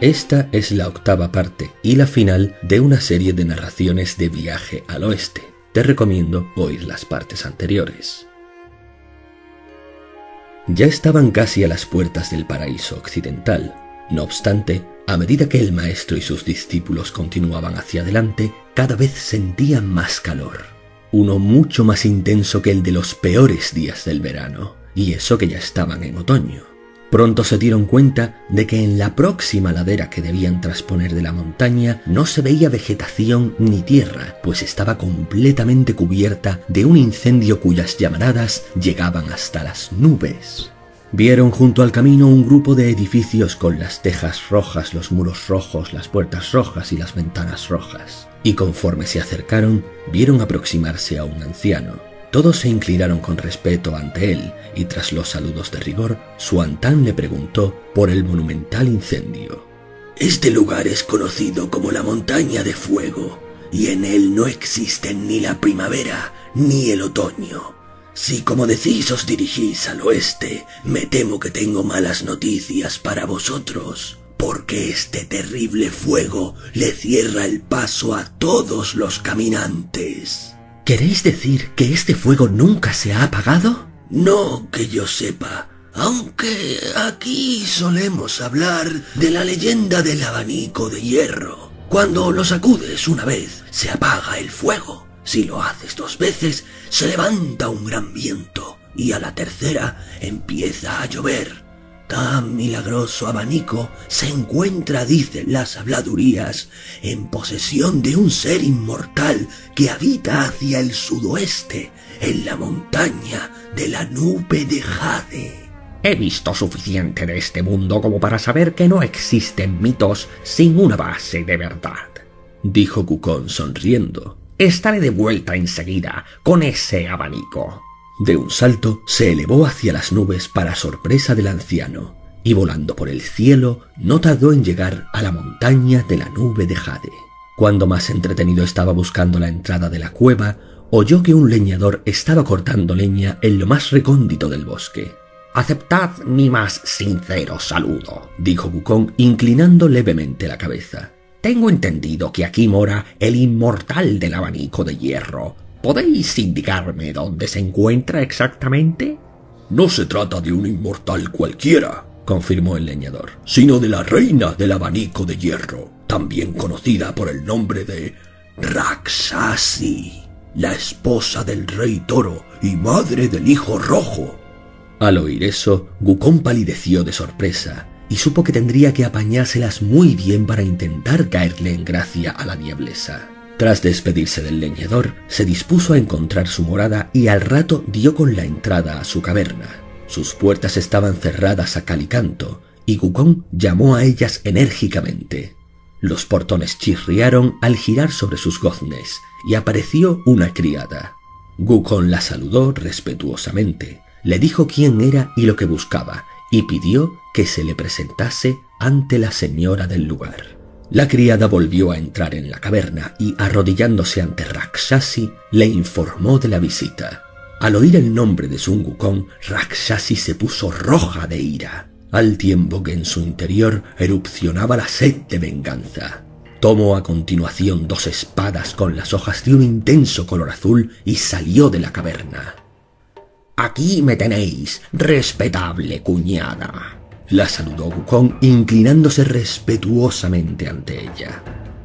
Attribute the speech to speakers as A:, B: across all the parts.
A: Esta es la octava parte y la final de una serie de narraciones de Viaje al Oeste. Te recomiendo oír las partes anteriores. Ya estaban casi a las puertas del paraíso occidental. No obstante, a medida que el maestro y sus discípulos continuaban hacia adelante, cada vez sentían más calor. Uno mucho más intenso que el de los peores días del verano, y eso que ya estaban en otoño. Pronto se dieron cuenta de que en la próxima ladera que debían trasponer de la montaña no se veía vegetación ni tierra, pues estaba completamente cubierta de un incendio cuyas llamaradas llegaban hasta las nubes. Vieron junto al camino un grupo de edificios con las tejas rojas, los muros rojos, las puertas rojas y las ventanas rojas. Y conforme se acercaron, vieron aproximarse a un anciano. Todos se inclinaron con respeto ante él, y tras los saludos de rigor, Xuantán le preguntó por el monumental incendio.
B: Este lugar es conocido como la Montaña de Fuego, y en él no existen ni la primavera ni el otoño. Si, como decís, os dirigís al oeste, me temo que tengo malas noticias para vosotros, porque este terrible fuego le cierra el paso a todos los caminantes.
A: ¿Queréis decir que este fuego nunca se ha apagado?
B: No que yo sepa, aunque aquí solemos hablar de la leyenda del abanico de hierro. Cuando lo sacudes una vez, se apaga el fuego. Si lo haces 2 veces, se levanta un gran viento, y a la tercera empieza a llover. Tan milagroso abanico se encuentra, dicen las habladurías, en posesión de un ser inmortal que habita hacia el sudoeste, en la montaña de la nube de jade.
C: He visto suficiente de este mundo como para saber que no existen mitos sin una base de verdad,
A: dijo Gukon sonriendo.
C: Estaré de vuelta enseguida con ese abanico.
A: De un salto se elevó hacia las nubes para sorpresa del anciano, y volando por el cielo no tardó en llegar a la montaña de la nube de jade. Cuando más entretenido estaba buscando la entrada de la cueva, oyó que un leñador estaba cortando leña en lo más recóndito del bosque.
C: «Aceptad mi más sincero saludo»,
A: dijo Gukon, inclinando levemente la cabeza.
C: «Tengo entendido que aquí mora el inmortal del abanico de hierro. ¿Podéis indicarme dónde se encuentra exactamente?»
B: «No se trata de un inmortal cualquiera», confirmó el leñador, «sino de la reina del abanico de hierro, también conocida por el nombre de Rakshasi, la esposa del rey toro y madre del hijo rojo».
A: Al oír eso, Gukon palideció de sorpresa y supo que tendría que apañárselas muy bien para intentar caerle en gracia a la diablesa. Tras despedirse del leñador, se dispuso a encontrar su morada y al rato dio con la entrada a su caverna. Sus puertas estaban cerradas a cal y canto, y Gukon llamó a ellas enérgicamente. Los portones chirriaron al girar sobre sus goznes, y apareció una criada. Gukon la saludó respetuosamente, le dijo quién era y lo que buscaba, y pidió que se le presentase ante la señora del lugar. La criada volvió a entrar en la caverna y, arrodillándose ante Rakshasi, le informó de la visita. Al oír el nombre de Sun Wukong, Rakshasi se puso roja de ira, al tiempo que en su interior erupcionaba la sed de venganza. Tomó a continuación 2 espadas con las hojas de un intenso color azul y salió de la caverna.
C: «Aquí me tenéis, respetable cuñada»,
A: la saludó Wukong, inclinándose respetuosamente ante ella.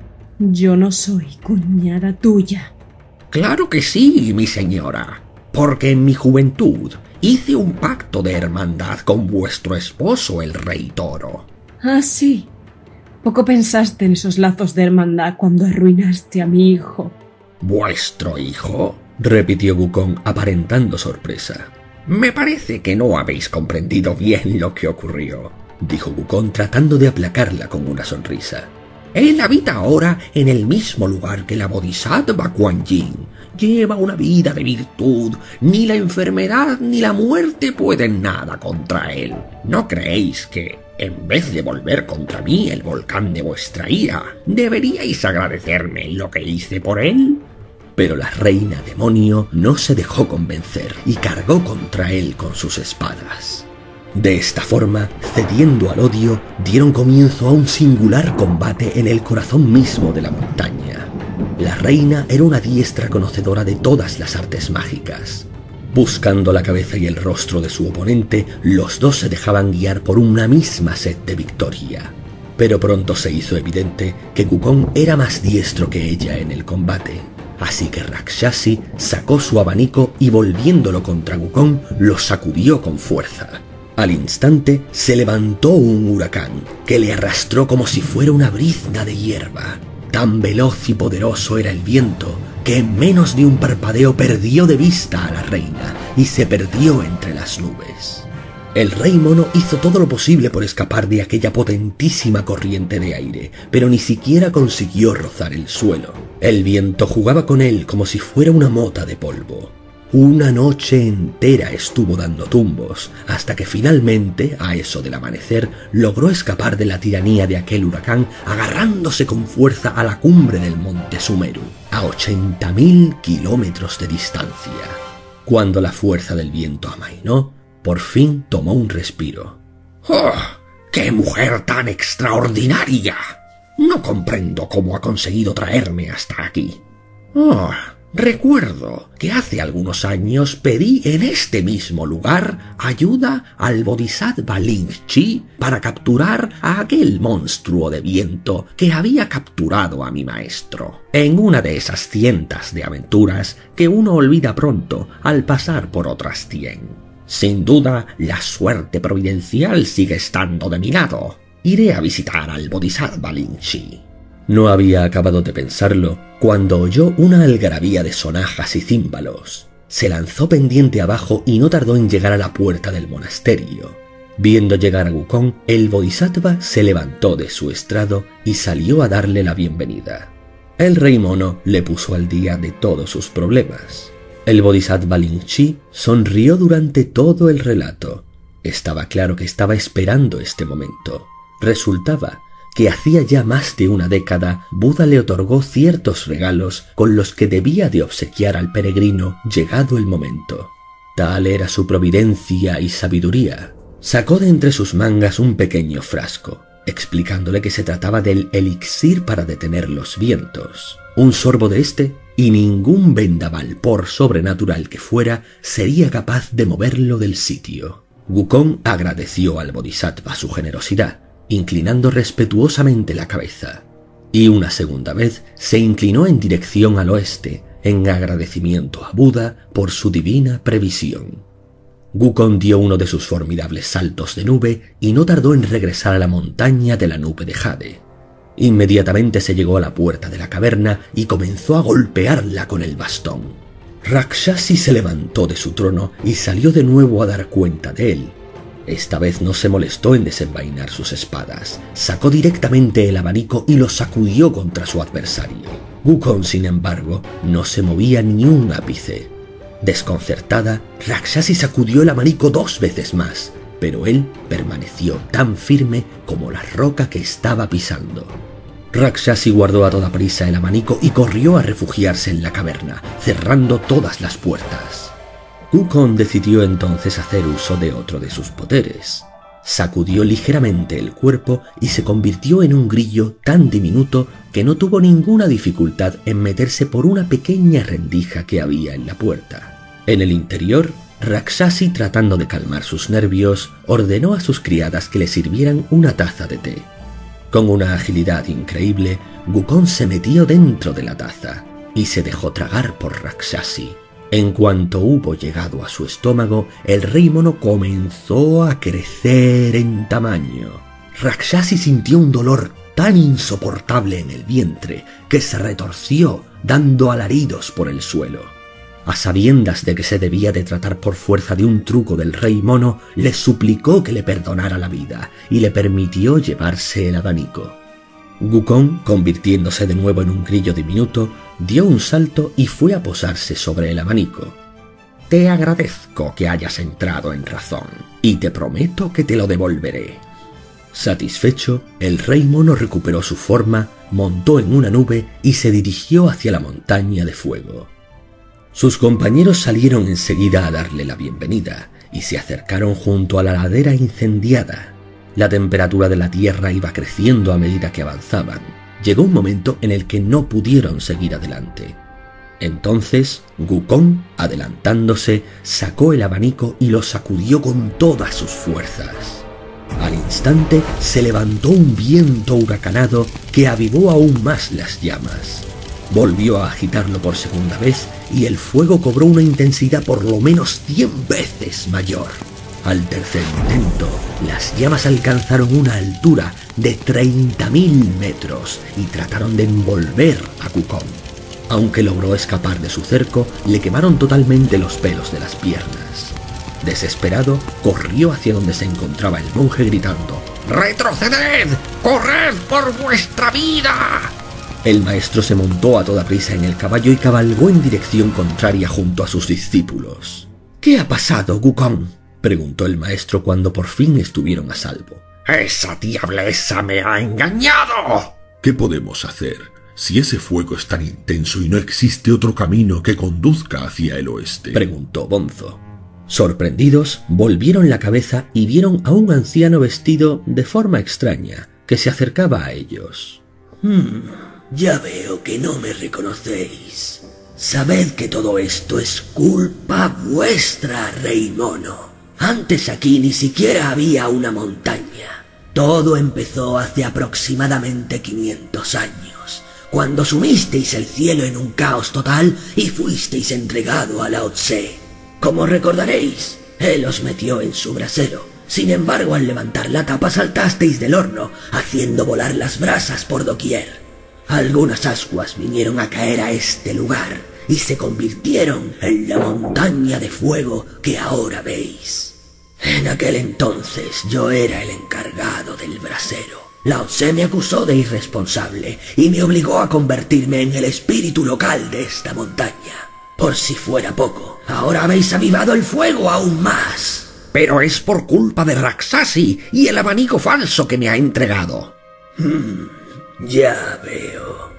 D: «Yo no soy cuñada tuya».
C: «Claro que sí, mi señora, porque en mi juventud hice un pacto de hermandad con vuestro esposo, el rey toro».
D: «Ah, sí. Poco pensaste en esos lazos de hermandad cuando arruinaste a mi hijo».
C: «¿Vuestro hijo?»,
A: repitió Wukong aparentando sorpresa.
C: «Me parece que no habéis comprendido bien lo que ocurrió»,
A: dijo Wukong tratando de aplacarla con una sonrisa.
C: «Él habita ahora en el mismo lugar que la Bodhisattva Kuan Yin. Lleva una vida de virtud. Ni la enfermedad ni la muerte pueden nada contra él. ¿No creéis que, en vez de volver contra mí el volcán de vuestra ira, deberíais agradecerme lo que hice por él?»
A: Pero la reina demonio no se dejó convencer y cargó contra él con sus espadas. De esta forma, cediendo al odio, dieron comienzo a un singular combate en el corazón mismo de la montaña. La reina era una diestra conocedora de todas las artes mágicas. Buscando la cabeza y el rostro de su oponente, los dos se dejaban guiar por una misma sed de victoria. Pero pronto se hizo evidente que Wukong era más diestro que ella en el combate. Así que Rakshasi sacó su abanico y volviéndolo contra Wukong, lo sacudió con fuerza. Al instante se levantó un huracán que le arrastró como si fuera una brizna de hierba. Tan veloz y poderoso era el viento que en menos de un parpadeo perdió de vista a la reina y se perdió entre las nubes. El rey mono hizo todo lo posible por escapar de aquella potentísima corriente de aire, pero ni siquiera consiguió rozar el suelo. El viento jugaba con él como si fuera una mota de polvo. Una noche entera estuvo dando tumbos, hasta que finalmente, a eso del amanecer, logró escapar de la tiranía de aquel huracán, agarrándose con fuerza a la cumbre del monte Sumeru, a 80.000 kilómetros de distancia. Cuando la fuerza del viento amainó, por fin tomó un respiro.
C: ¡Oh! ¡Qué mujer tan extraordinaria! No comprendo cómo ha conseguido traerme hasta aquí. ¡Oh! Recuerdo que hace algunos años pedí en este mismo lugar ayuda al Bodhisattva Ling Chi para capturar a aquel monstruo de viento que había capturado a mi maestro. En una de esas cientos de aventuras que uno olvida pronto al pasar por otras 100. Sin duda, la suerte providencial sigue estando de mi lado. Iré a visitar al Bodhisattva Ling Chi.
A: No había acabado de pensarlo cuando oyó una algarabía de sonajas y címbalos. Se lanzó pendiente abajo y no tardó en llegar a la puerta del monasterio. Viendo llegar a Wukong, el bodhisattva se levantó de su estrado y salió a darle la bienvenida. El rey mono le puso al día de todos sus problemas. El bodhisattva Ling Chi sonrió durante todo el relato. Estaba claro que estaba esperando este momento. Resultaba que hacía ya más de una década Buda le otorgó ciertos regalos con los que debía de obsequiar al peregrino llegado el momento. Tal era su providencia y sabiduría. Sacó de entre sus mangas un pequeño frasco, explicándole que se trataba del elixir para detener los vientos. Un sorbo de este y ningún vendaval, por sobrenatural que fuera, sería capaz de moverlo del sitio. Wukong agradeció al bodhisattva su generosidad, inclinando respetuosamente la cabeza, y una segunda vez se inclinó en dirección al oeste, en agradecimiento a Buda por su divina previsión. Wukong dio uno de sus formidables saltos de nube y no tardó en regresar a la montaña de la nube de jade. Inmediatamente se llegó a la puerta de la caverna y comenzó a golpearla con el bastón. Rakshasi se levantó de su trono y salió de nuevo a dar cuenta de él. Esta vez no se molestó en desenvainar sus espadas, sacó directamente el abanico y lo sacudió contra su adversario. Wukong, sin embargo, no se movía ni un ápice. Desconcertada, Rakshasi sacudió el abanico 2 veces más, pero él permaneció tan firme como la roca que estaba pisando. Rakshasi guardó a toda prisa el abanico y corrió a refugiarse en la caverna, cerrando todas las puertas. Wukong decidió entonces hacer uso de otro de sus poderes. Sacudió ligeramente el cuerpo y se convirtió en un grillo tan diminuto que no tuvo ninguna dificultad en meterse por una pequeña rendija que había en la puerta. En el interior, Rakshasi, tratando de calmar sus nervios, ordenó a sus criadas que le sirvieran una taza de té. Con una agilidad increíble, Wukong se metió dentro de la taza y se dejó tragar por Rakshasi. En cuanto hubo llegado a su estómago, el rey mono comenzó a crecer en tamaño. Rakshasi sintió un dolor tan insoportable en el vientre que se retorció, dando alaridos por el suelo. A sabiendas de que se debía de tratar por fuerza de un truco del rey mono, le suplicó que le perdonara la vida y le permitió llevarse el abanico. Wukong, convirtiéndose de nuevo en un grillo diminuto, dio un salto y fue a posarse sobre el abanico.
C: Te agradezco que hayas entrado en razón, y te prometo que te lo devolveré.
A: Satisfecho, el rey mono recuperó su forma, montó en una nube y se dirigió hacia la montaña de fuego. Sus compañeros salieron enseguida a darle la bienvenida y se acercaron junto a la ladera incendiada. La temperatura de la tierra iba creciendo a medida que avanzaban. Llegó un momento en el que no pudieron seguir adelante. Entonces, Wukong, adelantándose, sacó el abanico y lo sacudió con todas sus fuerzas. Al instante se levantó un viento huracanado que avivó aún más las llamas. Volvió a agitarlo por segunda vez y el fuego cobró una intensidad por lo menos 100 veces mayor. Al tercer intento, las llamas alcanzaron una altura de 30.000 metros y trataron de envolver a Wukong. Aunque logró escapar de su cerco, le quemaron totalmente los pelos de las piernas. Desesperado, corrió hacia donde se encontraba el monje gritando: ¡Retroceded! ¡Corred por vuestra vida! El maestro se montó a toda prisa en el caballo y cabalgó en dirección contraria junto a sus discípulos. ¿Qué ha pasado, Wukong?, preguntó el maestro cuando por fin estuvieron a salvo.
C: ¡Esa diableza me ha engañado!
E: ¿Qué podemos hacer si ese fuego es tan intenso y no existe otro camino que conduzca hacia el oeste?,
A: preguntó Bonzo. Sorprendidos, volvieron la cabeza y vieron a un anciano vestido de forma extraña que se acercaba a ellos.
B: Ya veo que no me reconocéis. Sabed que todo esto es culpa vuestra, Rey Mono. Antes aquí ni siquiera había una montaña. Todo empezó hace aproximadamente 500 años, cuando sumisteis el cielo en un caos total y fuisteis entregado a Lao Tse. Como recordaréis, él os metió en su brasero. Sin embargo, al levantar la tapa saltasteis del horno, haciendo volar las brasas por doquier. Algunas ascuas vinieron a caer a este lugar y se convirtieron en la montaña de fuego que ahora veis. En aquel entonces yo era el encargado del brasero. Lao Tse me acusó de irresponsable y me obligó a convertirme en el espíritu local de esta montaña. Por si fuera poco, ahora habéis avivado el fuego aún más.
C: Pero es por culpa de Rakshasi y el abanico falso que me ha entregado.
B: Ya veo.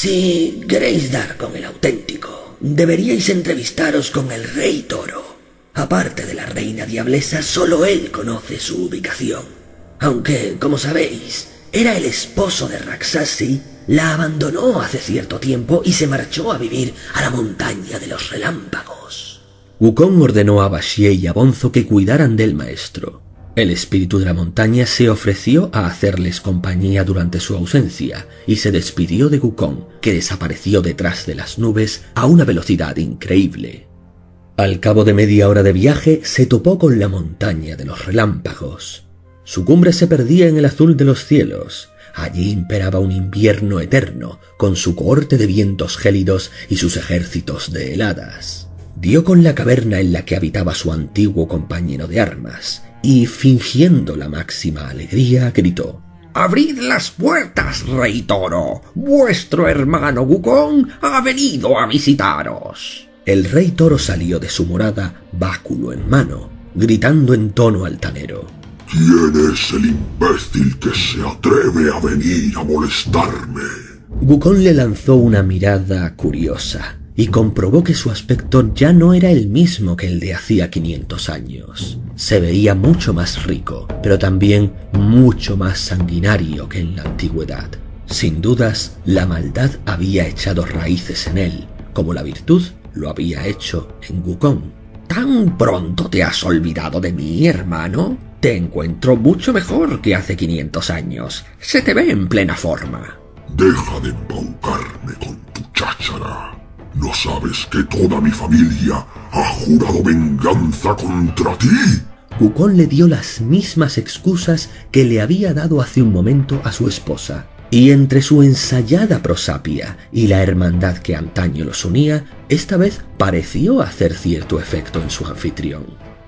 B: Si queréis dar con el auténtico, deberíais entrevistaros con el Rey Toro. Aparte de la reina diablesa, solo él conoce su ubicación. Aunque, como sabéis, era el esposo de Rakshasi, la abandonó hace cierto tiempo y se marchó a vivir a la montaña de los relámpagos.
A: Wukong ordenó a Baxie y a Bonzo que cuidaran del maestro. El espíritu de la montaña se ofreció a hacerles compañía durante su ausencia y se despidió de Wukong, que desapareció detrás de las nubes a una velocidad increíble. Al cabo de media hora de viaje se topó con la montaña de los relámpagos. Su cumbre se perdía en el azul de los cielos. Allí imperaba un invierno eterno, con su cohorte de vientos gélidos y sus ejércitos de heladas. Dio con la caverna en la que habitaba su antiguo compañero de armas, y, fingiendo la máxima alegría, gritó:
C: ¡Abrid las puertas, Rey Toro! ¡Vuestro hermano Wukong ha venido a visitaros!
A: El Rey Toro salió de su morada, báculo en mano, gritando en tono altanero:
E: ¿Quién es el imbécil que se atreve a venir a molestarme?
A: Wukong le lanzó una mirada curiosa y comprobó que su aspecto ya no era el mismo que el de hacía 500 años. Se veía mucho más rico, pero también mucho más sanguinario que en la antigüedad. Sin dudas, la maldad había echado raíces en él, como la virtud lo había hecho en Wukong.
C: ¿Tan pronto te has olvidado de mí, hermano? Te encuentro mucho mejor que hace 500 años. Se te ve en plena forma.
E: Deja de embaucarme con tu cháchara. ¿No sabes que toda mi familia ha jurado venganza contra ti?
A: Wukong le dio las mismas excusas que le había dado hace un momento a su esposa, y entre su ensayada prosapia y la hermandad que antaño los unía, esta vez pareció hacer cierto efecto en su anfitrión.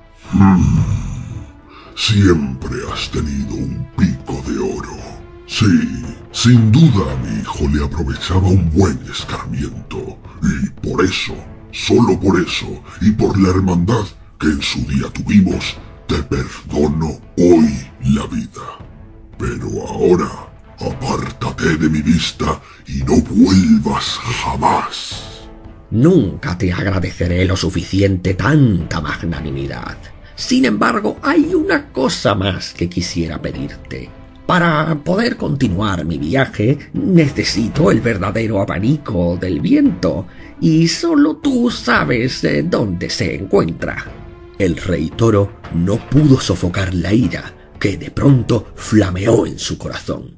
E: Siempre has tenido un pico de oro. Sí, sin duda a mi hijo le aprovechaba un buen escarmiento, y por eso, solo por eso, y por la hermandad que en su día tuvimos, te perdono hoy la vida. Pero ahora, apártate de mi vista y no vuelvas jamás.
C: Nunca te agradeceré lo suficiente tanta magnanimidad. Sin embargo, hay una cosa más que quisiera pedirte. Para poder continuar mi viaje, necesito el verdadero abanico del viento, y solo tú sabes dónde se encuentra.
A: El rey toro no pudo sofocar la ira que de pronto flameó en su corazón.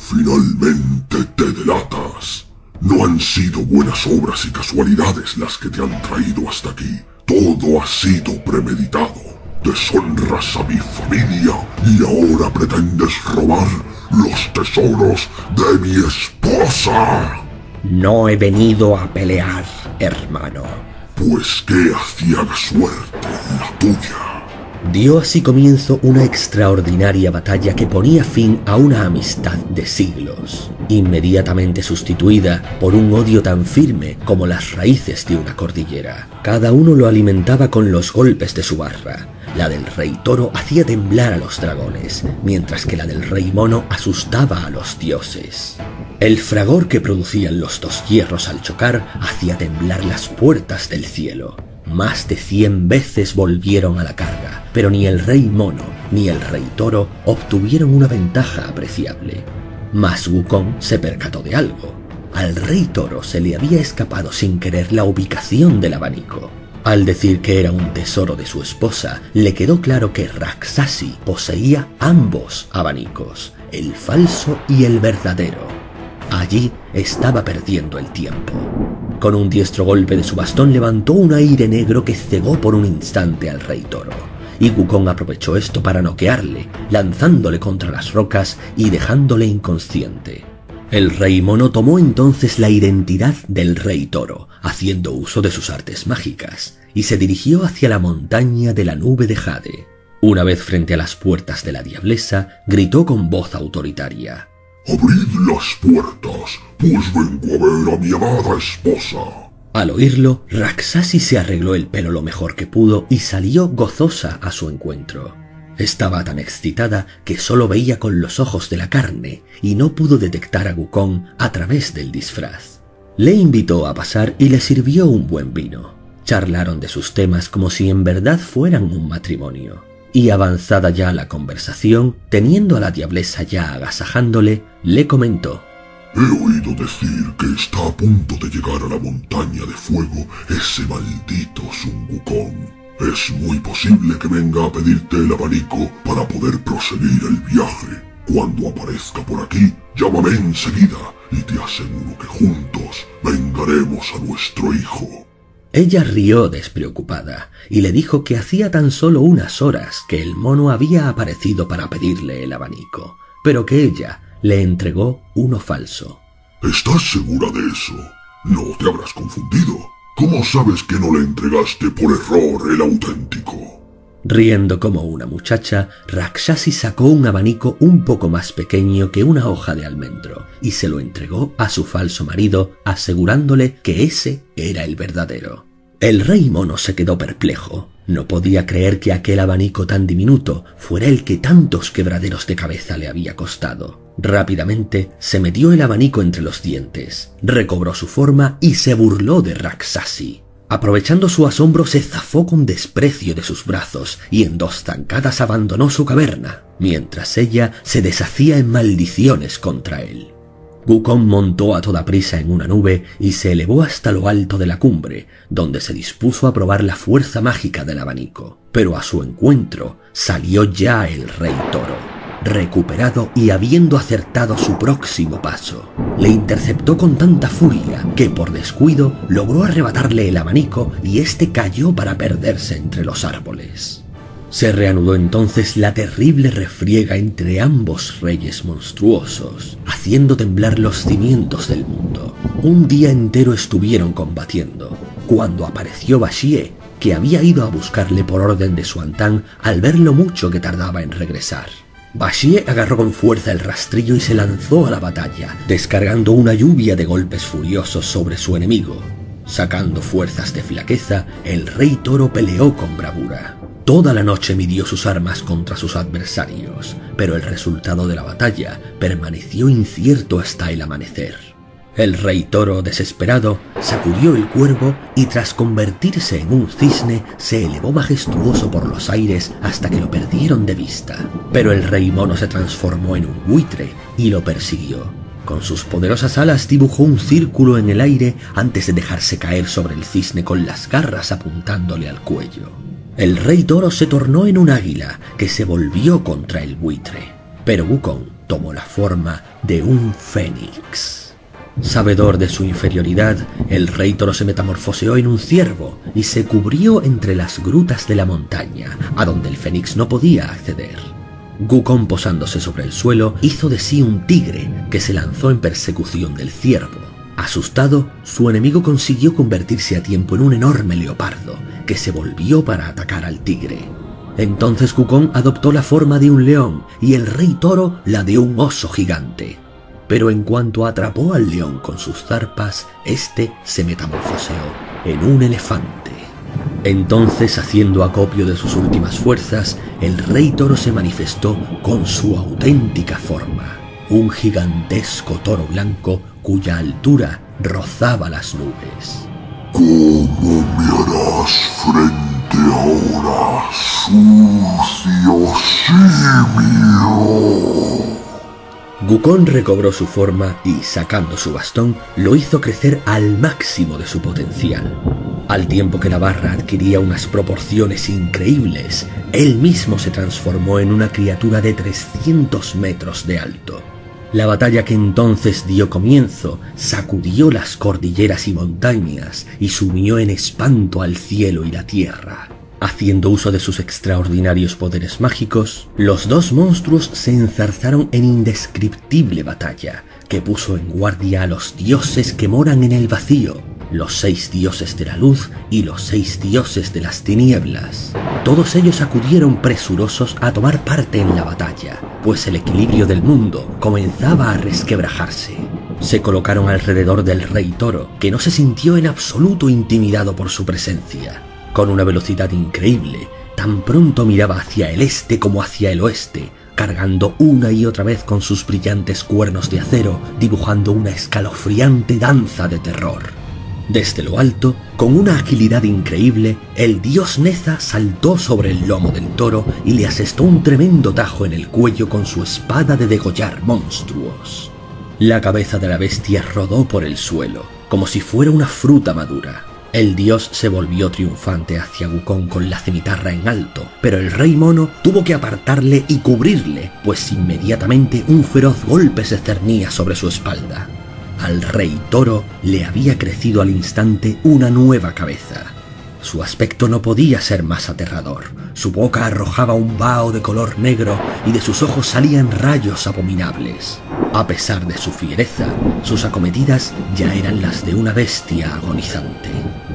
E: Finalmente te delatas. No han sido buenas obras y casualidades las que te han traído hasta aquí. Todo ha sido premeditado. Deshonras a mi familia y ahora pretendes robar los tesoros de mi esposa.
C: No he venido a pelear, hermano.
E: Pues qué aciaga suerte la tuya.
A: Dio así comienzo una extraordinaria batalla que ponía fin a una amistad de siglos, inmediatamente sustituida por un odio tan firme como las raíces de una cordillera. Cada uno lo alimentaba con los golpes de su barra. La del rey toro hacía temblar a los dragones, mientras que la del rey mono asustaba a los dioses. El fragor que producían los dos hierros al chocar hacía temblar las puertas del cielo. Más de 100 veces volvieron a la carga, pero ni el rey mono ni el rey toro obtuvieron una ventaja apreciable. Mas Wukong se percató de algo. Al rey toro se le había escapado sin querer la ubicación del abanico. Al decir que era un tesoro de su esposa, le quedó claro que Rakshasi poseía ambos abanicos, el falso y el verdadero. Allí estaba perdiendo el tiempo. Con un diestro golpe de su bastón levantó un aire negro que cegó por un instante al rey toro, y Wukong aprovechó esto para noquearle, lanzándole contra las rocas y dejándole inconsciente. El rey mono tomó entonces la identidad del rey toro, haciendo uso de sus artes mágicas, y se dirigió hacia la montaña de la nube de jade. Una vez frente a las puertas de la diablesa, gritó con voz autoritaria:
E: «¡Abrid las puertas, pues vengo a ver a mi amada esposa!».
A: Al oírlo, Rakshasi se arregló el pelo lo mejor que pudo y salió gozosa a su encuentro. Estaba tan excitada que solo veía con los ojos de la carne y no pudo detectar a Wukong a través del disfraz. Le invitó a pasar y le sirvió un buen vino. Charlaron de sus temas como si en verdad fueran un matrimonio. Y avanzada ya la conversación, teniendo a la diablesa ya agasajándole, le comentó:
E: «He oído decir que está a punto de llegar a la montaña de fuego ese maldito Sun Wukong. Es muy posible que venga a pedirte el abanico para poder proseguir el viaje. Cuando aparezca por aquí, llámame enseguida y te aseguro que juntos vengaremos a nuestro hijo».
A: Ella rió despreocupada y le dijo que hacía tan solo unas horas que el mono había aparecido para pedirle el abanico, pero que ella le entregó uno falso.
E: ¿Estás segura de eso? No te habrás confundido. ¿Cómo sabes que no le entregaste por error el auténtico?
A: Riendo como una muchacha, Rakshasi sacó un abanico un poco más pequeño que una hoja de almendro y se lo entregó a su falso marido, asegurándole que ese era el verdadero. El rey mono se quedó perplejo. No podía creer que aquel abanico tan diminuto fuera el que tantos quebraderos de cabeza le había costado. Rápidamente se metió el abanico entre los dientes, recobró su forma y se burló de Rakshasi. Aprovechando su asombro, se zafó con desprecio de sus brazos y en 2 zancadas abandonó su caverna, mientras ella se deshacía en maldiciones contra él. Wukong montó a toda prisa en una nube y se elevó hasta lo alto de la cumbre, donde se dispuso a probar la fuerza mágica del abanico. Pero a su encuentro salió ya el rey toro. Recuperado y habiendo acertado su próximo paso, le interceptó con tanta furia que por descuido logró arrebatarle el abanico y éste cayó para perderse entre los árboles. Se reanudó entonces la terrible refriega entre ambos reyes monstruosos, haciendo temblar los cimientos del mundo. Un día entero estuvieron combatiendo, cuando apareció Baxie, que había ido a buscarle por orden de Xuantán al ver lo mucho que tardaba en regresar. Baxie agarró con fuerza el rastrillo y se lanzó a la batalla, descargando una lluvia de golpes furiosos sobre su enemigo. Sacando fuerzas de flaqueza, el rey toro peleó con bravura. Toda la noche midió sus armas contra sus adversarios, pero el resultado de la batalla permaneció incierto hasta el amanecer. El rey toro, desesperado, sacudió el cuervo y tras convertirse en un cisne, se elevó majestuoso por los aires hasta que lo perdieron de vista. Pero el rey mono se transformó en un buitre y lo persiguió. Con sus poderosas alas dibujó un círculo en el aire antes de dejarse caer sobre el cisne con las garras apuntándole al cuello. El rey toro se tornó en un águila que se volvió contra el buitre, pero Wukong tomó la forma de un fénix. Sabedor de su inferioridad, el rey toro se metamorfoseó en un ciervo y se cubrió entre las grutas de la montaña, a donde el fénix no podía acceder. Wukong, posándose sobre el suelo, hizo de sí un tigre que se lanzó en persecución del ciervo. Asustado, su enemigo consiguió convertirse a tiempo en un enorme leopardo que se volvió para atacar al tigre. Entonces Wukong adoptó la forma de un león y el rey toro la de un oso gigante. Pero en cuanto atrapó al león con sus zarpas, este se metamorfoseó en un elefante. Entonces, haciendo acopio de sus últimas fuerzas, el rey toro se manifestó con su auténtica forma, un gigantesco toro blanco cuya altura rozaba las nubes.
E: ¿Cómo me harás frente ahora, sucio simio?
A: Wukong recobró su forma y, sacando su bastón, lo hizo crecer al máximo de su potencial. Al tiempo que la barra adquiría unas proporciones increíbles, él mismo se transformó en una criatura de 300 metros de alto. La batalla que entonces dio comienzo sacudió las cordilleras y montañas y sumió en espanto al cielo y la tierra. Haciendo uso de sus extraordinarios poderes mágicos, los dos monstruos se enzarzaron en indescriptible batalla, que puso en guardia a los dioses que moran en el vacío, los 6 dioses de la luz y los 6 dioses de las tinieblas. Todos ellos acudieron presurosos a tomar parte en la batalla, pues el equilibrio del mundo comenzaba a resquebrajarse. Se colocaron alrededor del rey toro, que no se sintió en absoluto intimidado por su presencia. Con una velocidad increíble, tan pronto miraba hacia el este como hacia el oeste, cargando una y otra vez con sus brillantes cuernos de acero, dibujando una escalofriante danza de terror. Desde lo alto, con una agilidad increíble, el dios Neza saltó sobre el lomo del toro y le asestó un tremendo tajo en el cuello con su espada de degollar monstruos. La cabeza de la bestia rodó por el suelo, como si fuera una fruta madura. El dios se volvió triunfante hacia Wukong con la cimitarra en alto, pero el rey mono tuvo que apartarle y cubrirle, pues inmediatamente un feroz golpe se cernía sobre su espalda. Al rey toro le había crecido al instante una nueva cabeza. Su aspecto no podía ser más aterrador. Su boca arrojaba un vaho de color negro y de sus ojos salían rayos abominables. A pesar de su fiereza, sus acometidas ya eran las de una bestia agonizante.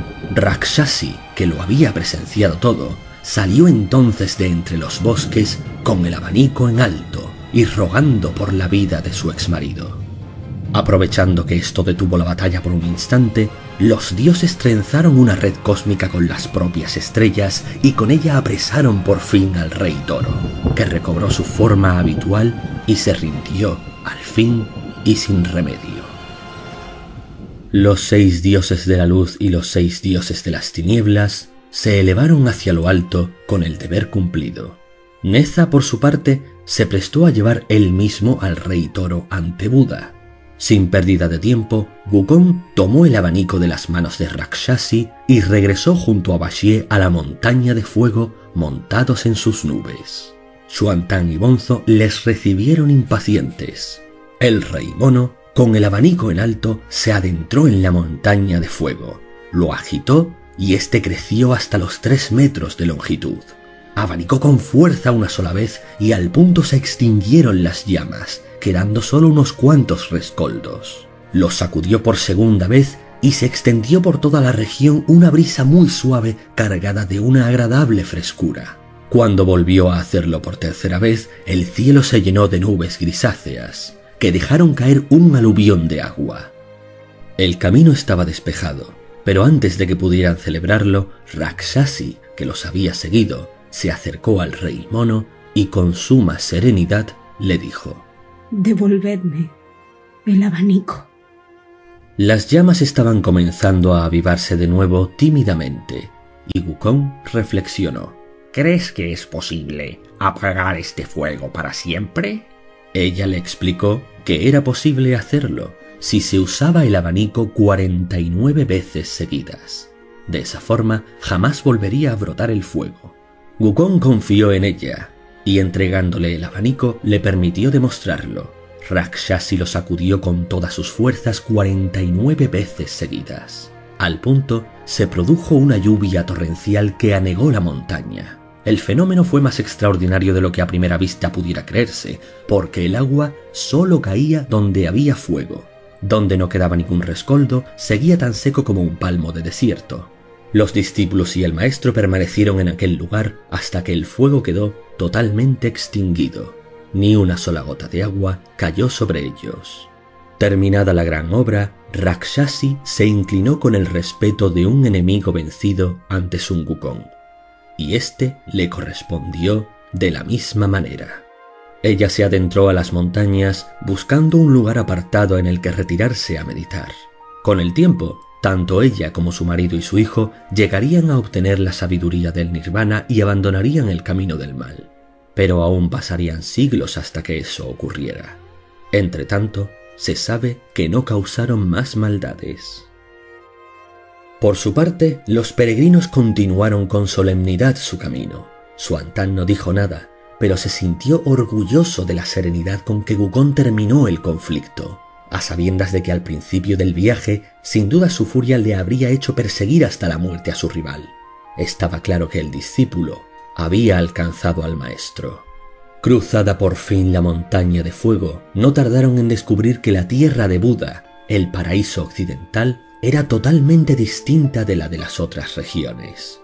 A: Rakshasi, que lo había presenciado todo, salió entonces de entre los bosques con el abanico en alto y rogando por la vida de su exmarido. Aprovechando que esto detuvo la batalla por un instante, los dioses trenzaron una red cósmica con las propias estrellas y con ella apresaron por fin al rey toro, que recobró su forma habitual y se rindió, al fin y sin remedio. Los 6 dioses de la luz y los 6 dioses de las tinieblas se elevaron hacia lo alto con el deber cumplido. Neza, por su parte, se prestó a llevar él mismo al rey toro ante Buda. Sin pérdida de tiempo, Wukong tomó el abanico de las manos de Rakshasi y regresó junto a Baxie a la montaña de fuego montados en sus nubes. Xuantan y Bonzo les recibieron impacientes. El rey mono, con el abanico en alto, se adentró en la montaña de fuego, lo agitó y este creció hasta los 3 metros de longitud. Abanicó con fuerza una sola vez y al punto se extinguieron las llamas, quedando solo unos cuantos rescoldos. Lo sacudió por segunda vez y se extendió por toda la región una brisa muy suave cargada de una agradable frescura. Cuando volvió a hacerlo por tercera vez, el cielo se llenó de nubes grisáceas, que dejaron caer un aluvión de agua. El camino estaba despejado, pero antes de que pudieran celebrarlo, Rakshasi, que los había seguido, se acercó al rey mono y con suma serenidad le dijo:
D: «Devolvedme el abanico».
A: Las llamas estaban comenzando a avivarse de nuevo tímidamente, y Wukong reflexionó.
C: ¿Crees que es posible apagar este fuego para siempre?
A: Ella le explicó que era posible hacerlo si se usaba el abanico 49 veces seguidas. De esa forma jamás volvería a brotar el fuego. Wukong confió en ella y entregándole el abanico le permitió demostrarlo. Rakshasi lo sacudió con todas sus fuerzas 49 veces seguidas. Al punto se produjo una lluvia torrencial que anegó la montaña. El fenómeno fue más extraordinario de lo que a primera vista pudiera creerse, porque el agua solo caía donde había fuego. Donde no quedaba ningún rescoldo, seguía tan seco como un palmo de desierto. Los discípulos y el maestro permanecieron en aquel lugar hasta que el fuego quedó totalmente extinguido. Ni una sola gota de agua cayó sobre ellos. Terminada la gran obra, Rakshasi se inclinó con el respeto de un enemigo vencido ante Sun Wukong, y éste le correspondió de la misma manera. Ella se adentró a las montañas buscando un lugar apartado en el que retirarse a meditar. Con el tiempo, tanto ella como su marido y su hijo llegarían a obtener la sabiduría del nirvana y abandonarían el camino del mal. Pero aún pasarían siglos hasta que eso ocurriera. Entretanto, se sabe que no causaron más maldades. Por su parte, los peregrinos continuaron con solemnidad su camino. Xuan-Tan no dijo nada, pero se sintió orgulloso de la serenidad con que Wukong terminó el conflicto, a sabiendas de que al principio del viaje, sin duda su furia le habría hecho perseguir hasta la muerte a su rival. Estaba claro que el discípulo había alcanzado al maestro. Cruzada por fin la montaña de fuego, no tardaron en descubrir que la tierra de Buda, el paraíso occidental, era totalmente distinta de la de las otras regiones.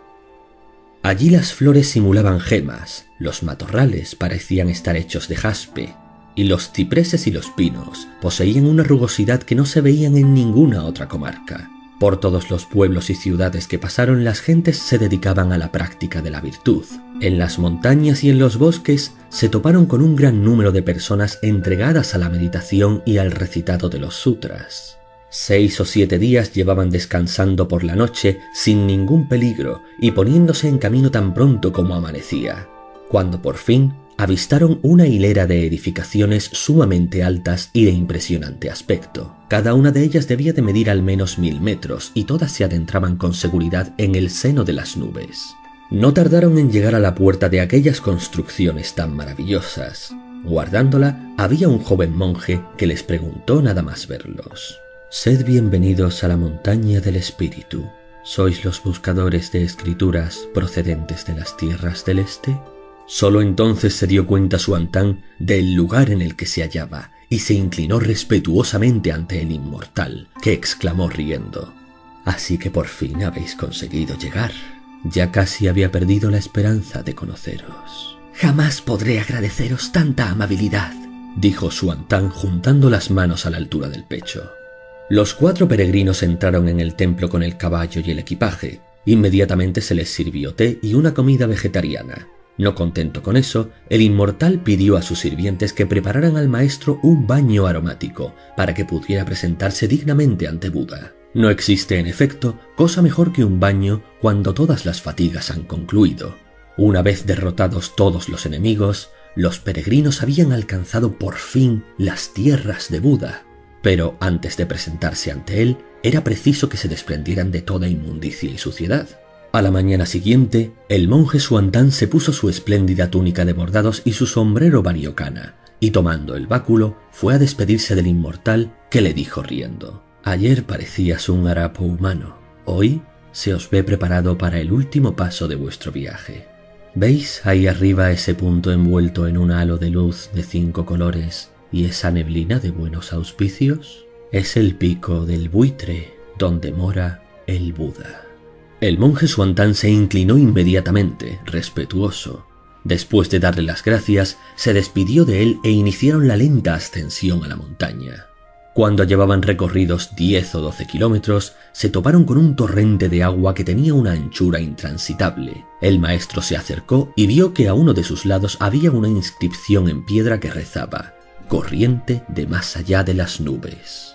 A: Allí las flores simulaban gemas, los matorrales parecían estar hechos de jaspe, y los cipreses y los pinos poseían una rugosidad que no se veían en ninguna otra comarca. Por todos los pueblos y ciudades que pasaron, las gentes se dedicaban a la práctica de la virtud. En las montañas y en los bosques se toparon con un gran número de personas entregadas a la meditación y al recitado de los sutras. 6 o 7 días llevaban descansando por la noche sin ningún peligro y poniéndose en camino tan pronto como amanecía, cuando por fin avistaron una hilera de edificaciones sumamente altas y de impresionante aspecto. Cada una de ellas debía de medir al menos 1000 metros y todas se adentraban con seguridad en el seno de las nubes. No tardaron en llegar a la puerta de aquellas construcciones tan maravillosas. Guardándola había un joven monje que les preguntó nada más verlos: «Sed bienvenidos a la montaña del espíritu. ¿Sois los buscadores de escrituras procedentes de las tierras del este?» Solo entonces se dio cuenta Xuan-Tan del lugar en el que se hallaba y se inclinó respetuosamente ante el inmortal, que exclamó riendo: «Así que por fin habéis conseguido llegar. Ya casi había perdido la esperanza de conoceros».
C: «Jamás podré agradeceros tanta amabilidad»,
A: dijo Xuan-Tan juntando las manos a la altura del pecho. Los 4 peregrinos entraron en el templo con el caballo y el equipaje. Inmediatamente se les sirvió té y una comida vegetariana. No contento con eso, el inmortal pidió a sus sirvientes que prepararan al maestro un baño aromático para que pudiera presentarse dignamente ante Buda. No existe, en efecto, cosa mejor que un baño cuando todas las fatigas han concluido. Una vez derrotados todos los enemigos, los peregrinos habían alcanzado por fin las tierras de Buda. Pero antes de presentarse ante él, era preciso que se desprendieran de toda inmundicia y suciedad. A la mañana siguiente, el monje Xuan-Tan se puso su espléndida túnica de bordados y su sombrero variocana, y tomando el báculo, fue a despedirse del inmortal, que le dijo riendo: «Ayer parecías un harapo humano, hoy se os ve preparado para el último paso de vuestro viaje. ¿Veis ahí arriba ese punto envuelto en un halo de luz de 5 colores y esa neblina de buenos auspicios? Es el pico del buitre, donde mora el Buda». El monje Xuan-Tan se inclinó inmediatamente, respetuoso. Después de darle las gracias, se despidió de él e iniciaron la lenta ascensión a la montaña. Cuando llevaban recorridos 10 o 12 kilómetros, se toparon con un torrente de agua que tenía una anchura intransitable. El maestro se acercó y vio que a uno de sus lados había una inscripción en piedra que rezaba: «Corriente de más allá de las nubes».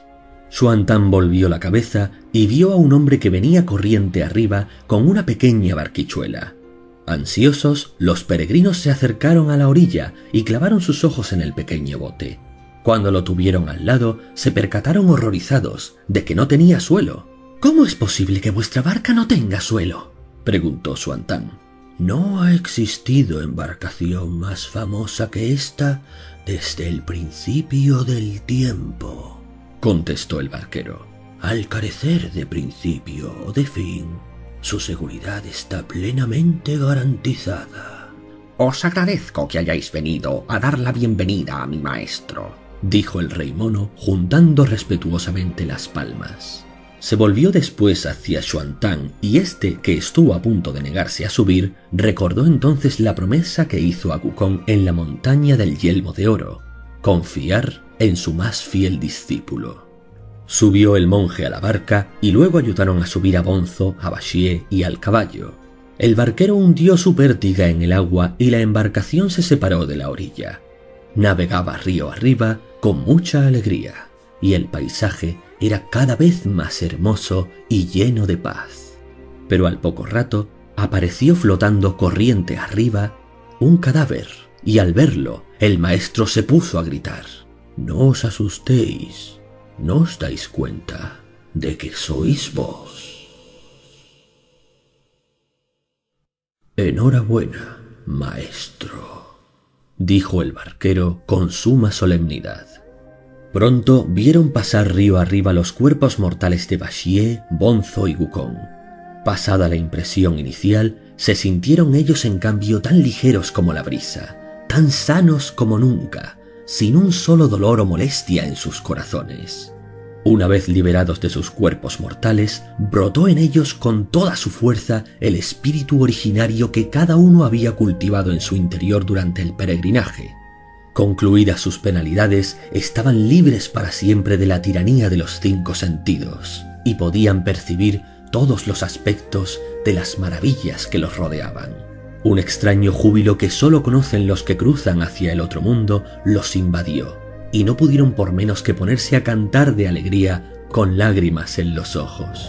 A: Xuan-Tan volvió la cabeza y vio a un hombre que venía corriente arriba con una pequeña barquichuela. Ansiosos, los peregrinos se acercaron a la orilla y clavaron sus ojos en el pequeño bote. Cuando lo tuvieron al lado, se percataron horrorizados de que no tenía suelo. «¿Cómo es posible que vuestra barca no tenga suelo?», preguntó Xuan-Tan.
B: «No ha existido embarcación más famosa que esta desde el principio del tiempo», contestó el barquero. «Al carecer de principio o de fin, su seguridad está plenamente garantizada».
C: «Os agradezco que hayáis venido a dar la bienvenida a mi maestro»,
A: dijo el rey mono, juntando respetuosamente las palmas. Se volvió después hacia Xuan-Tan y este, que estuvo a punto de negarse a subir, recordó entonces la promesa que hizo a Wukong en la montaña del yelmo de oro: confiar en su más fiel discípulo. Subió el monje a la barca y luego ayudaron a subir a Bonzo, a Bashie y al caballo. El barquero hundió su pértiga en el agua y la embarcación se separó de la orilla. Navegaba río arriba con mucha alegría y el paisaje era cada vez más hermoso y lleno de paz. Pero al poco rato apareció flotando corriente arriba un cadáver y al verlo el maestro se puso a gritar:
B: «No os asustéis, ¿no os dais cuenta de que sois vos?» «Enhorabuena, maestro»,
A: dijo el barquero con suma solemnidad. Pronto vieron pasar río arriba los cuerpos mortales de Bashie, Bonzo y Wukong. Pasada la impresión inicial, se sintieron ellos en cambio tan ligeros como la brisa, tan sanos como nunca, sin un solo dolor o molestia en sus corazones. Una vez liberados de sus cuerpos mortales, brotó en ellos con toda su fuerza el espíritu originario que cada uno había cultivado en su interior durante el peregrinaje. Concluidas sus penalidades, estaban libres para siempre de la tiranía de los 5 sentidos y podían percibir todos los aspectos de las maravillas que los rodeaban. Un extraño júbilo que solo conocen los que cruzan hacia el otro mundo los invadió, y no pudieron por menos que ponerse a cantar de alegría con lágrimas en los ojos.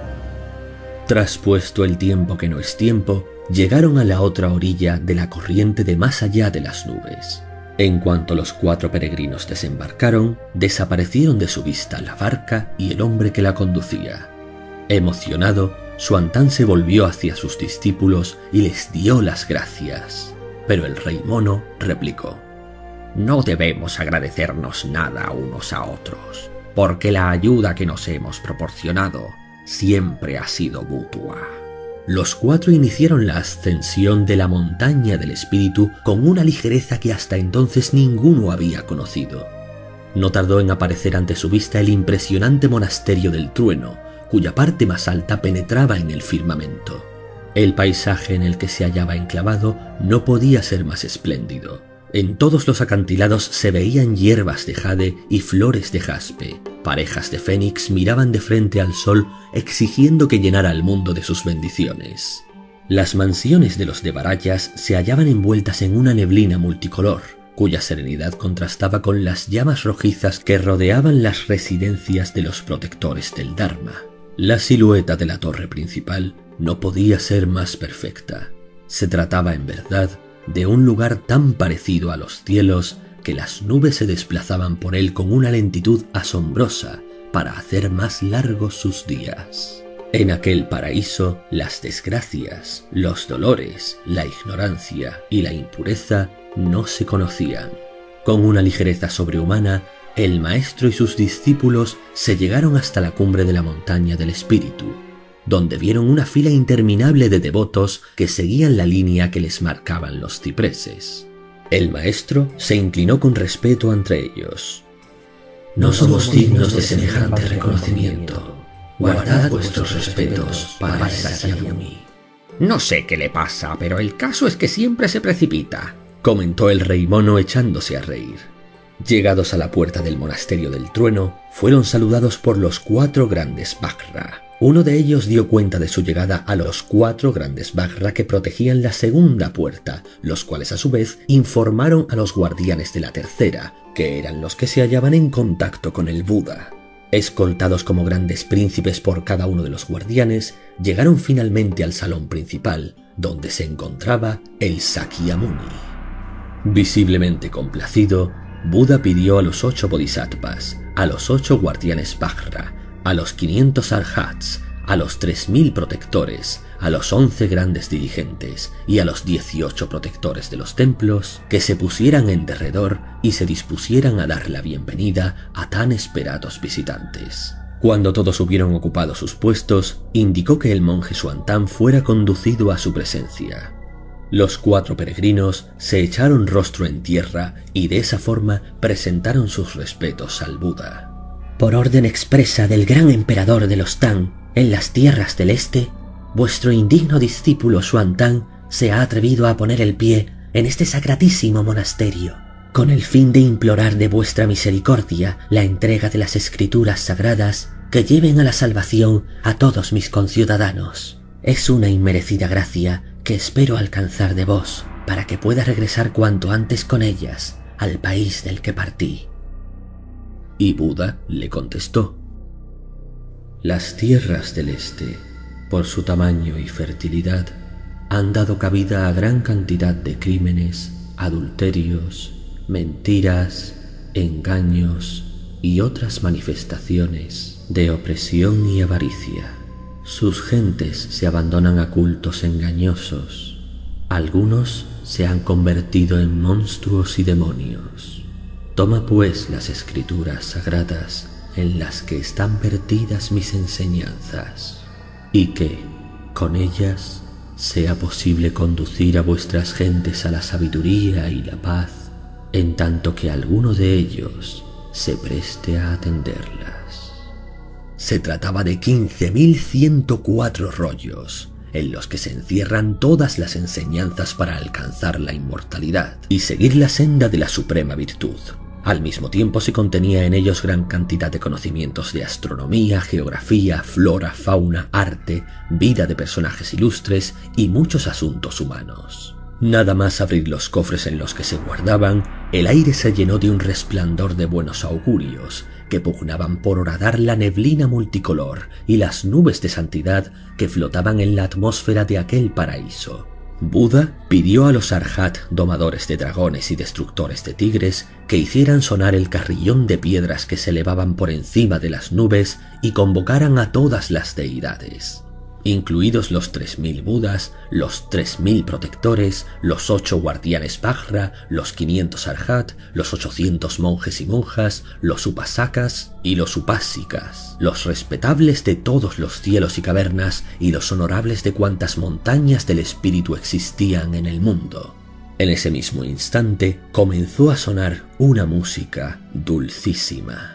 A: Traspuesto el tiempo que no es tiempo, llegaron a la otra orilla de la corriente de más allá de las nubes. En cuanto los 4 peregrinos desembarcaron, desaparecieron de su vista la barca y el hombre que la conducía. Emocionado, Xuan-Tan se volvió hacia sus discípulos y les dio las gracias. Pero el rey mono replicó:
C: «No debemos agradecernos nada unos a otros, porque la ayuda que nos hemos proporcionado siempre ha sido mutua».
A: Los 4 iniciaron la ascensión de la montaña del espíritu con una ligereza que hasta entonces ninguno había conocido. No tardó en aparecer ante su vista el impresionante monasterio del trueno, cuya parte más alta penetraba en el firmamento. El paisaje en el que se hallaba enclavado no podía ser más espléndido. En todos los acantilados se veían hierbas de jade y flores de jaspe. Parejas de fénix miraban de frente al sol exigiendo que llenara al mundo de sus bendiciones. Las mansiones de los Devarayas se hallaban envueltas en una neblina multicolor, cuya serenidad contrastaba con las llamas rojizas que rodeaban las residencias de los protectores del Dharma. La silueta de la torre principal no podía ser más perfecta. Se trataba en verdad de un lugar tan parecido a los cielos que las nubes se desplazaban por él con una lentitud asombrosa para hacer más largos sus días. En aquel paraíso, las desgracias, los dolores, la ignorancia y la impureza no se conocían. Con una ligereza sobrehumana, el maestro y sus discípulos se llegaron hasta la cumbre de la montaña del espíritu, donde vieron una fila interminable de devotos que seguían la línea que les marcaban los cipreses. El maestro se inclinó con respeto ante ellos.
B: «No somos dignos de semejante reconocimiento. Guardad vuestros respetos para Sakyamuni».
C: «No sé qué le pasa, pero el caso es que siempre se precipita»,
A: comentó el rey mono echándose a reír. Llegados a la puerta del monasterio del trueno, fueron saludados por los 4 grandes Baghra. Uno de ellos dio cuenta de su llegada a los 4 grandes Baghra que protegían la segunda puerta, los cuales a su vez informaron a los guardianes de la tercera, que eran los que se hallaban en contacto con el Buda. Escoltados como grandes príncipes por cada uno de los guardianes, llegaron finalmente al salón principal, donde se encontraba el Sakyamuni. Visiblemente complacido, Buda pidió a los 8 bodhisattvas, a los 8 guardianes Vajra, a los 500 arhats, a los 3000 protectores, a los 11 grandes dirigentes y a los 18 protectores de los templos que se pusieran en derredor y se dispusieran a dar la bienvenida a tan esperados visitantes. Cuando todos hubieron ocupado sus puestos, indicó que el monje Xuantán fuera conducido a su presencia. Los 4 peregrinos se echaron rostro en tierra y de esa forma presentaron sus respetos al Buda.
C: Por orden expresa del gran emperador de los Tang en las tierras del este, vuestro indigno discípulo Xuantán se ha atrevido a poner el pie en este sacratísimo monasterio, con el fin de implorar de vuestra misericordia la entrega de las escrituras sagradas que lleven a la salvación a todos mis conciudadanos. Es una inmerecida gracia que espero alcanzar de vos para que pueda regresar cuanto antes con ellas al país del que partí.
A: Y Buda le contestó: las tierras del este, por su tamaño y fertilidad, han dado cabida a gran cantidad de crímenes, adulterios, mentiras, engaños y otras manifestaciones de opresión y avaricia. Sus gentes se abandonan a cultos engañosos. Algunos se han convertido en monstruos y demonios. Toma pues las escrituras sagradas en las que están vertidas mis enseñanzas, y que, con ellas, sea posible conducir a vuestras gentes a la sabiduría y la paz, en tanto que alguno de ellos se preste a atenderlas. Se trataba de 15.104 rollos, en los que se encierran todas las enseñanzas para alcanzar la inmortalidad y seguir la senda de la suprema virtud. Al mismo tiempo se contenía en ellos gran cantidad de conocimientos de astronomía, geografía, flora, fauna, arte, vida de personajes ilustres y muchos asuntos humanos. Nada más abrir los cofres en los que se guardaban, el aire se llenó de un resplandor de buenos augurios, que pugnaban por horadar la neblina multicolor y las nubes de santidad que flotaban en la atmósfera de aquel paraíso. Buda pidió a los Arhat, domadores de dragones y destructores de tigres, que hicieran sonar el carrillón de piedras que se elevaban por encima de las nubes y convocaran a todas las deidades, incluidos los 3000 Budas, los 3000 protectores, los 8 guardianes Vajra, los 500 Arhat, los 800 monjes y monjas, los Upasakas y los Upásikas, los respetables de todos los cielos y cavernas y los honorables de cuantas montañas del espíritu existían en el mundo. En ese mismo instante comenzó a sonar una música dulcísima.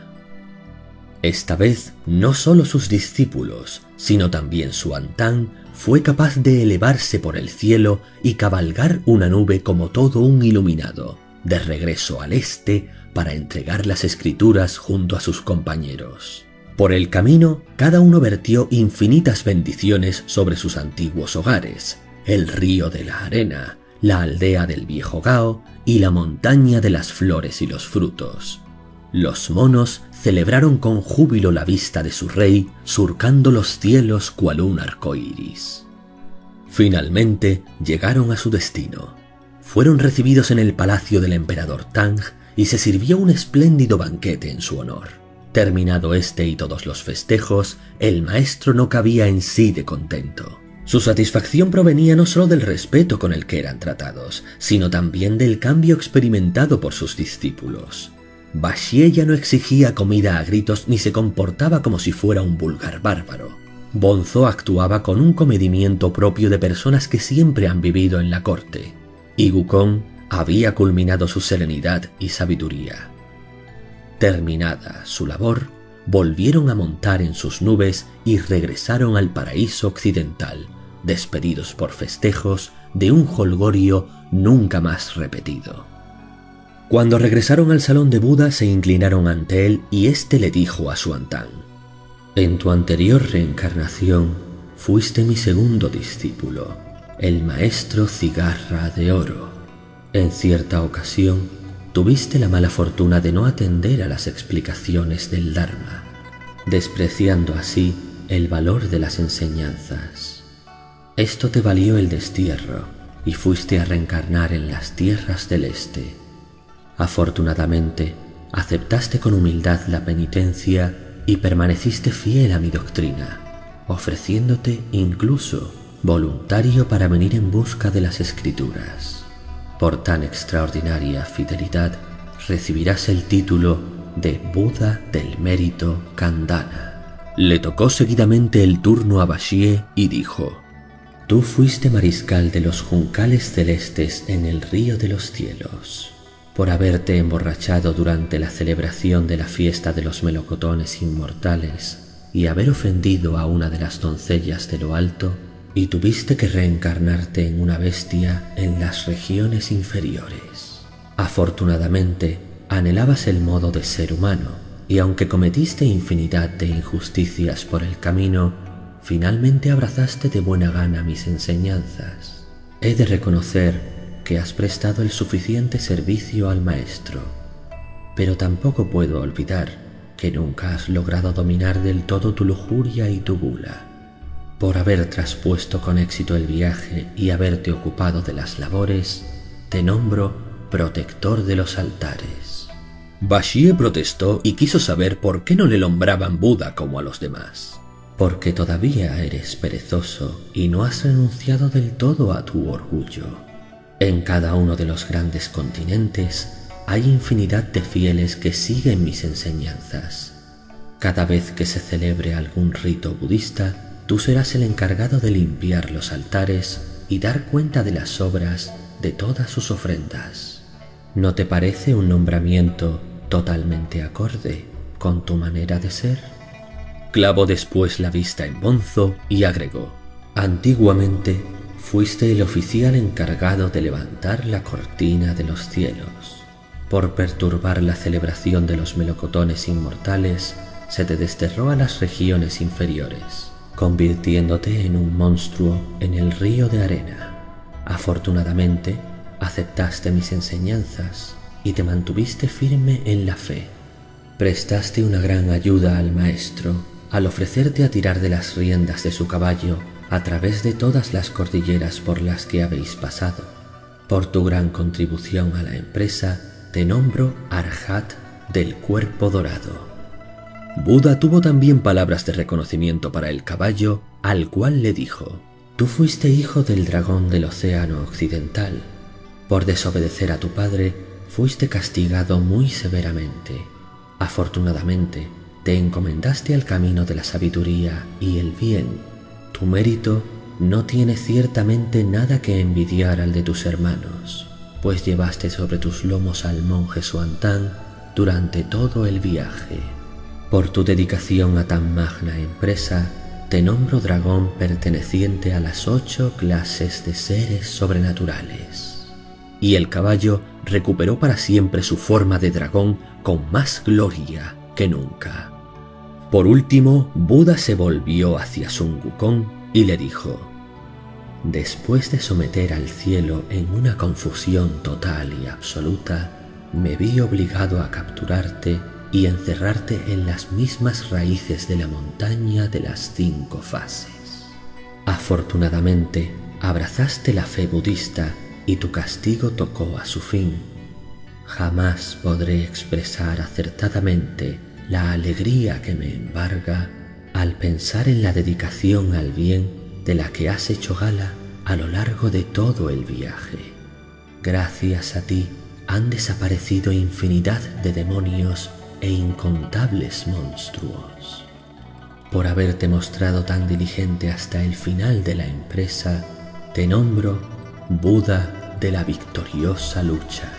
A: Esta vez, no solo sus discípulos, sino también Xuantán fue capaz de elevarse por el cielo y cabalgar una nube como todo un iluminado, de regreso al este para entregar las escrituras junto a sus compañeros. Por el camino, cada uno vertió infinitas bendiciones sobre sus antiguos hogares, el río de la arena, la aldea del viejo Gao y la montaña de las flores y los frutos. Los monos celebraron con júbilo la vista de su rey, surcando los cielos cual un arco iris. Finalmente llegaron a su destino. Fueron recibidos en el palacio del emperador Tang y se sirvió un espléndido banquete en su honor. Terminado este y todos los festejos, el maestro no cabía en sí de contento. Su satisfacción provenía no solo del respeto con el que eran tratados, sino también del cambio experimentado por sus discípulos. Baxie ya no exigía comida a gritos ni se comportaba como si fuera un vulgar bárbaro. Bonzo actuaba con un comedimiento propio de personas que siempre han vivido en la corte, y Gukong había culminado su serenidad y sabiduría. Terminada su labor, volvieron a montar en sus nubes y regresaron al paraíso occidental, despedidos por festejos de un jolgorio nunca más repetido. Cuando regresaron al salón de Buda se inclinaron ante él y éste le dijo a Xuantán: «En tu anterior reencarnación fuiste mi segundo discípulo, el maestro Cigarra de Oro. En cierta ocasión tuviste la mala fortuna de no atender a las explicaciones del Dharma. despreciando así el valor de las enseñanzas. Esto te valió el destierro y fuiste a reencarnar en las tierras del este. Afortunadamente, aceptaste con humildad la penitencia y permaneciste fiel a mi doctrina, ofreciéndote incluso voluntario para venir en busca de las escrituras. Por tan extraordinaria fidelidad recibirás el título de Buda del Mérito Khandana. Le tocó seguidamente el turno a Bashie y dijo: Tú fuiste mariscal de los juncales celestes en el río de los cielos. Por haberte emborrachado durante la celebración de la fiesta de los melocotones inmortales y haber ofendido a una de las doncellas de lo alto, y tuviste que reencarnarte en una bestia en las regiones inferiores. Afortunadamente, anhelabas el modo de ser humano, y aunque cometiste infinidad de injusticias por el camino, finalmente abrazaste de buena gana mis enseñanzas. He de reconocer que has prestado el suficiente servicio al maestro, pero tampoco puedo olvidar que nunca has logrado dominar del todo tu lujuria y tu gula. Por haber traspuesto con éxito el viaje y haberte ocupado de las labores, te nombro protector de los altares. Bashie protestó y quiso saber por qué no le nombraban Buda como a los demás. Porque todavía eres perezoso y no has renunciado del todo a tu orgullo. En cada uno de los grandes continentes hay infinidad de fieles que siguen mis enseñanzas. Cada vez que se celebre algún rito budista, tú serás el encargado de limpiar los altares y dar cuenta de las obras de todas sus ofrendas. ¿No te parece un nombramiento totalmente acorde con tu manera de ser? Clavó después la vista en Bonzo y agregó: Antiguamente fuiste el oficial encargado de levantar la cortina de los cielos. Por perturbar la celebración de los melocotones inmortales, se te desterró a las regiones inferiores, convirtiéndote en un monstruo en el río de arena. Afortunadamente, aceptaste mis enseñanzas y te mantuviste firme en la fe. Prestaste una gran ayuda al maestro al ofrecerte a tirar de las riendas de su caballo a través de todas las cordilleras por las que habéis pasado. Por tu gran contribución a la empresa, te nombro Arhat del Cuerpo Dorado. Buda tuvo también palabras de reconocimiento para el caballo, al cual le dijo: Tú fuiste hijo del dragón del océano occidental. Por desobedecer a tu padre, fuiste castigado muy severamente. Afortunadamente, te encomendaste al camino de la sabiduría y el bien. Tu mérito no tiene ciertamente nada que envidiar al de tus hermanos, pues llevaste sobre tus lomos al monje Xuantán durante todo el viaje. Por tu dedicación a tan magna empresa, te nombro dragón perteneciente a las 8 clases de seres sobrenaturales. Y el caballo recuperó para siempre su forma de dragón con más gloria que nunca. Por último, Buda se volvió hacia Sun Wukong y le dijo: Después de someter al cielo en una confusión total y absoluta, me vi obligado a capturarte y encerrarte en las mismas raíces de la montaña de las 5 fases. Afortunadamente, abrazaste la fe budista y tu castigo tocó a su fin. Jamás podré expresar acertadamente la alegría que me embarga al pensar en la dedicación al bien de la que has hecho gala a lo largo de todo el viaje. Gracias a ti han desaparecido infinidad de demonios e incontables monstruos. Por haberte mostrado tan diligente hasta el final de la empresa, te nombro Buda de la victoriosa lucha.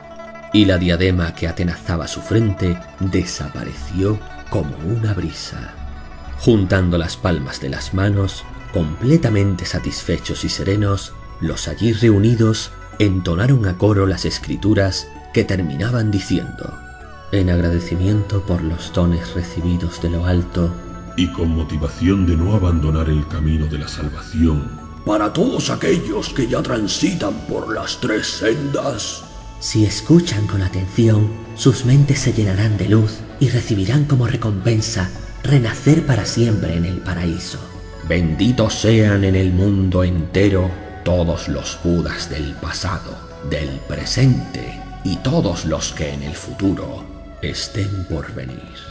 A: Y la diadema que atenazaba su frente desapareció como una brisa. Juntando las palmas de las manos, completamente satisfechos y serenos, los allí reunidos entonaron a coro las escrituras que terminaban diciendo: En agradecimiento por los dones recibidos de lo alto,
E: y con motivación de no abandonar el camino de la salvación,
B: para todos aquellos que ya transitan por las 3 sendas,
C: si escuchan con atención, sus mentes se llenarán de luz y recibirán como recompensa renacer para siempre en el paraíso. Benditos sean en el mundo entero todos los Budas del pasado, del presente y todos los que en el futuro estén por venir.